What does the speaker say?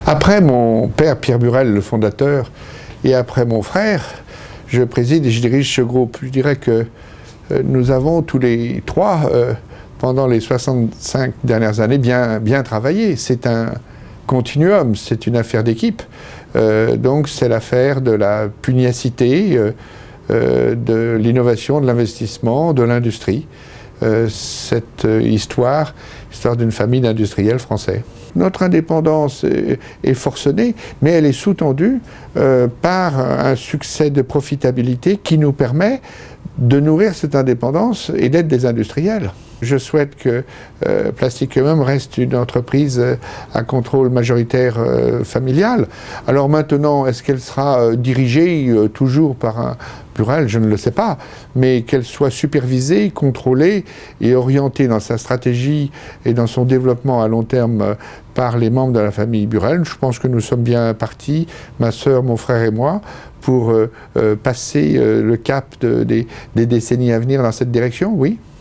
Après mon père Pierre Burel, le fondateur, et après mon frère, je préside et je dirige ce groupe. Je dirais que nous avons tous les trois, pendant les 65 dernières années, bien travaillé. C'est un continuum, c'est une affaire d'équipe. Donc c'est l'affaire de la pugnacité, de l'innovation, de l'investissement, de l'industrie. Cette histoire d'une famille d'industriels français. Notre indépendance est forcenée, mais elle est sous-tendue par un succès de profitabilité qui nous permet de nourrir cette indépendance et d'être des industriels. Je souhaite que Plastic Umum reste une entreprise à contrôle majoritaire familial. Alors maintenant, est-ce qu'elle sera dirigée toujours par un Burel? Je ne le sais pas, mais qu'elle soit supervisée, contrôlée et orientée dans sa stratégie et dans son développement à long terme par les membres de la famille Burel. Je pense que nous sommes bien partis, ma sœur, mon frère et moi, pour passer le cap des décennies à venir dans cette direction, oui.